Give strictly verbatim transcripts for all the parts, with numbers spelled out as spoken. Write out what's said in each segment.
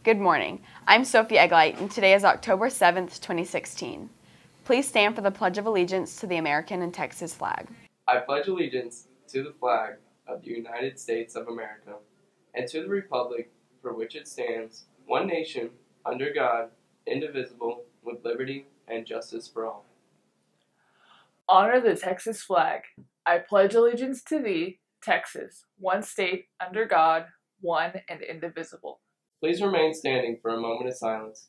Good morning. I'm Sophie Eglite, and today is October seventh, twenty sixteen. Please stand for the Pledge of Allegiance to the American and Texas flag. I pledge allegiance to the flag of the United States of America and to the republic for which it stands, one nation, under God, indivisible, with liberty and justice for all. Honor the Texas flag. I pledge allegiance to thee, Texas, one state, under God, one and indivisible. Please remain standing for a moment of silence.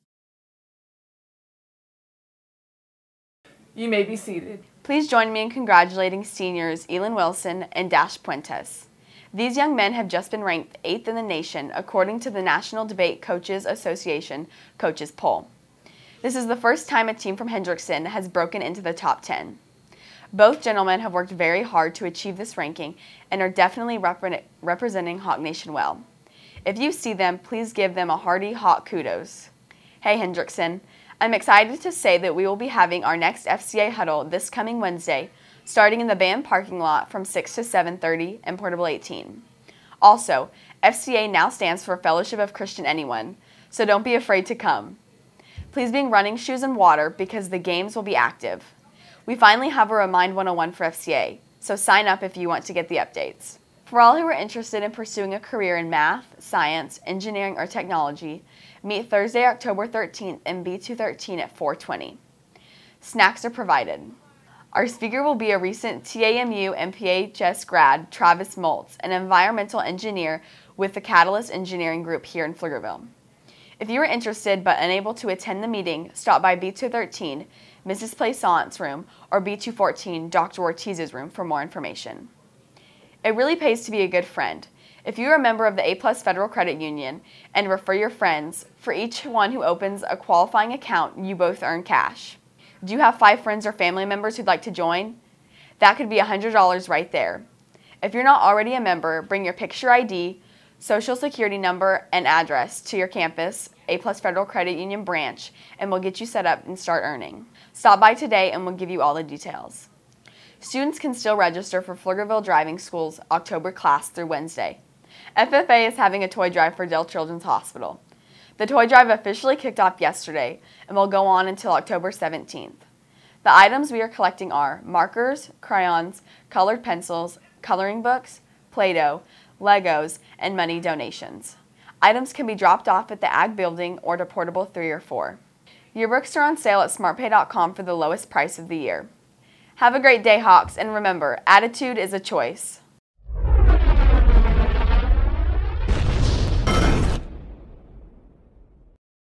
You may be seated. Please join me in congratulating seniors Elin Wilson and Dash Puentes. These young men have just been ranked eighth in the nation according to the National Debate Coaches Association Coaches Poll. This is the first time a team from Hendrickson has broken into the top ten. Both gentlemen have worked very hard to achieve this ranking and are definitely rep- representing Hawk Nation well. If you see them, please give them a hearty Hawk kudos. Hey Hendrickson, I'm excited to say that we will be having our next F C A huddle this coming Wednesday, starting in the band parking lot from six to seven thirty in Portable eighteen. Also, F C A now stands for Fellowship of Christian Anyone, so don't be afraid to come. Please bring running shoes and water because the games will be active. We finally have a Remind one oh one for F C A, so sign up if you want to get the updates. For all who are interested in pursuing a career in math, science, engineering, or technology, meet Thursday, October thirteenth in B two thirteen at four twenty. Snacks are provided. Our speaker will be a recent T A M U and P H S grad, Travis Moltz, an environmental engineer with the Catalyst Engineering Group here in Pflugerville. If you are interested but unable to attend the meeting, stop by B two thirteen, Missus Plaisant's room, or B two fourteen, Doctor Ortiz's room for more information. It really pays to be a good friend. If you are a member of the A Plus Federal Credit Union and refer your friends, for each one who opens a qualifying account, you both earn cash. Do you have five friends or family members who'd like to join? That could be one hundred dollars right there. If you're not already a member, bring your picture I D, social security number, and address to your campus, A Plus Federal Credit Union branch, and we'll get you set up and start earning. Stop by today and we'll give you all the details. Students can still register for Pflugerville Driving School's October class through Wednesday. F F A is having a toy drive for Dell Children's Hospital. The toy drive officially kicked off yesterday and will go on until October seventeenth. The items we are collecting are markers, crayons, colored pencils, coloring books, Play-Doh, Legos, and money donations. Items can be dropped off at the Ag Building or to Portable three or four. Yearbooks are on sale at smartpay dot com for the lowest price of the year. Have a great day, Hawks, and remember, attitude is a choice.